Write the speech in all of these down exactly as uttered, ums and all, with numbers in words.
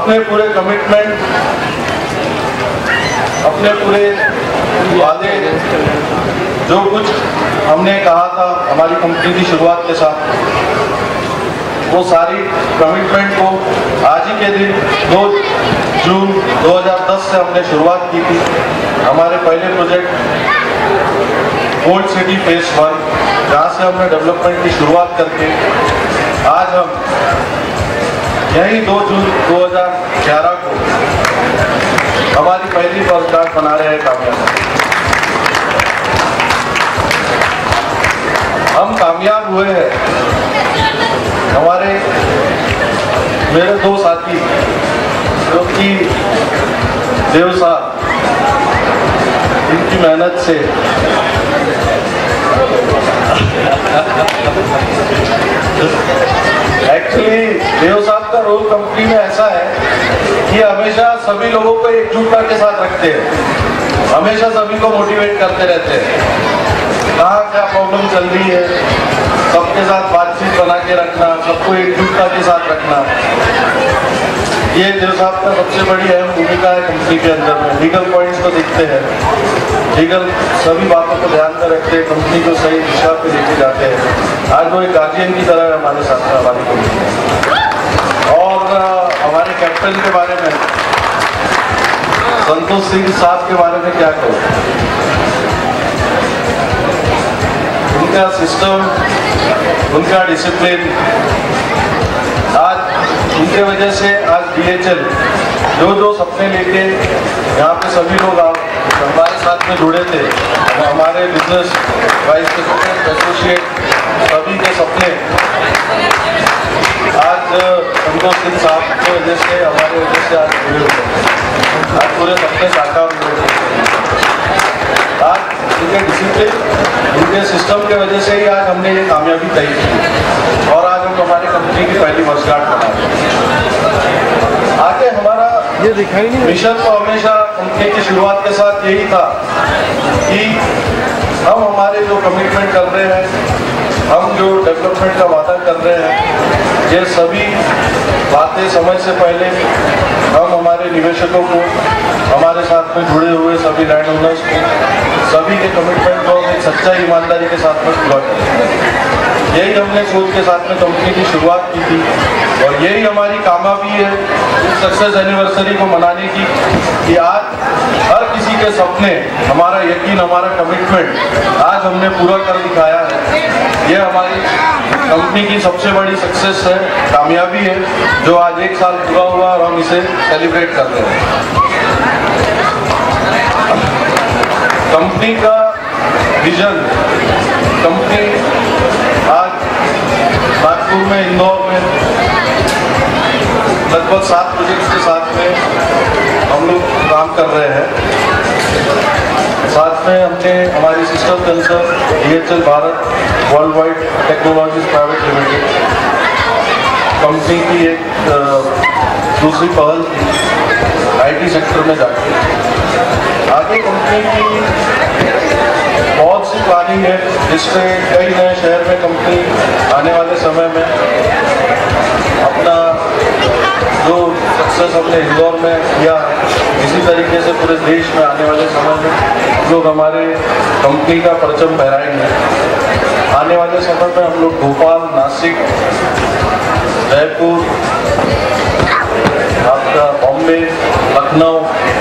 अपने पूरे कमिटमेंट, अपने पूरे वादे, जो कुछ हमने कहा था हमारी कंपनी की शुरुआत के साथ, वो सारी कमिटमेंट को आज ही के दिन दो जून दो हज़ार दस से हमने शुरुआत की थी। हमारे पहले project gold city phase one, जहाँ से हमने डेवलपमेंट की शुरुआत करके आज हम यही दो जून दो हज़ार ग्यारह को हमारी पहली वर्षगांठ मना रहे हैं कामयाब। हम कामयाब हुए हैं। हमारे मेरे दो साथी जो कि देव साहब, इनकी मेहनत से एक्चुअली देव साहब का रोल कंपनी में ऐसा है कि हमेशा सभी लोगों को एकजुटता के साथ रखते हैं, हमेशा सभी को मोटिवेट करते रहते हैं। कहाँ क्या प्रॉब्लम चल रही है, सबके साथ बातचीत बना के रखना, सबको एकजुटता के साथ रखना, ये देव साहब का सबसे बड़ी अहम भूमिका है कंपनी के अंदर में। लीगल पॉइंट्स को देखते हैं, लीगल सभी बातों को ध्यान में रखते हैं, कंपनी को सही दिशा पे लेके जाते हैं। आज वो एक गार्जियन की तरह है हमारे साथ में, हमारी कंपनी। और हमारे कैप्टन के बारे में, संतोष सिंह साहब के बारे में क्या कहूँ, उनका सिस्टम, उनका डिसिप्लिन, आज उनके वजह से आज डीएचएल जो जो सपने लेके यहाँ पे सभी लोग आप हमारे साथ में जुड़े थे, हमारे बिजनेस वाइस प्रेसिडेंट, एसोसिएट, सभी के सपने आज संतोष सिंह साहब की वजह से, हमारे वजह से आज जुड़े हुए, आज पूरे सपने साकार हुए। आज इनके डिसिप्लिन, इनके सिस्टम के वजह से ही आज हमने ये कामयाबी तय की और आज हम हमारी कंपनी की पहली वर्षगांठ मना रहे हैं। आगे हमारा ये दिखाई नहीं मिशन तो हमेशा कंपनी की शुरुआत के साथ यही था कि हम हमारे जो कमिटमेंट कर रहे हैं, हम जो डेवलपमेंट का वादा कर रहे हैं, ये सभी बातें समय से पहले हम हमारे निवेशकों को, हमारे साथ में जुड़े हुए सभी लैंड ओनर्स को, सभी के कमिटमेंट को एक सच्चाई ईमानदारी के साथ में पूरा करें। यही हमने सोच के साथ में कंपनी की शुरुआत की थी और यही हमारी कामयाबी है इस सक्सेस एनिवर्सरी को मनाने की, कि आज हर किसी के सपने, हमारा यकीन, हमारा कमिटमेंट आज हमने पूरा कर दिखाया है। ये हमारी कंपनी की सबसे बड़ी सक्सेस है, कामयाबी है, जो आज एक साल पूरा हुआ और हम इसे सेलिब्रेट कर रहे हैं। कंपनी का विजन, कंपनी आज नागपुर में, इंदौर में लगभग सात प्रोजेक्ट्स के साथ में हम लोग काम कर रहे हैं। साथ में हमने हमारी sister concern DHL Bharat world wide technologies private limited company की एक दूसरी पहल थी आईटी सेक्टर में जाके। आगे कंपनी की बहुत सी प्लानिंग है, जिसमें कई नए शहर में कंपनी आने वाले समय में अपना जो सक्सेस हमने इंदौर में किया, इसी तरीके से पूरे देश में आने वाले समय में लोग हमारे कंपनी का परचम फहराएंगे। आने वाले समय में हम लोग भोपाल, नासिक, जयपुर, आपका बॉम्बे, लखनऊ,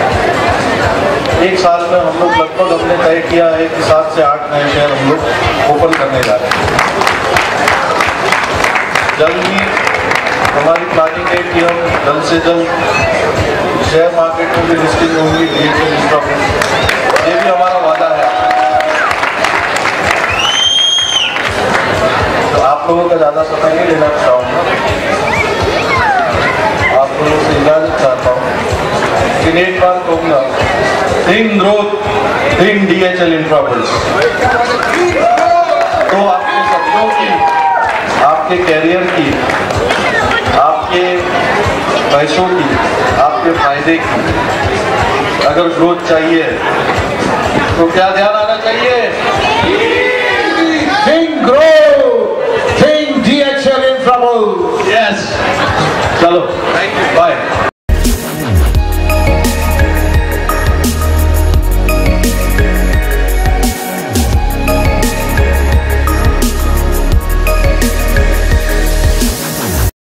एक साल में हम लोग लगभग हमने तय किया है कि सात से आठ नए शहर हम लोग ओपन करने जा रहे हैं। जल्द ही हमारी प्लानिंग है कि हम जल्द से जल्द शेयर मार्केट में भी लिस्टिंग होंगी, डीएचएल स्टॉक, ये भी हमारा वादा है। तो आप लोगों का ज़्यादा समय नहीं लेना चाहूँगा, आप लोगों से इजाज़त चाहता हूँ, लेकिन एक बार कहूँगा, think growth, think DHL Infrabulls. तो आपके सपनों की, आपके कैरियर की, आपके पैसों की, आपके फायदे की अगर ग्रोथ चाहिए तो क्या ध्यान आना चाहिए? Think growth, think DHL Infrabulls. Yes, चलो, बाय।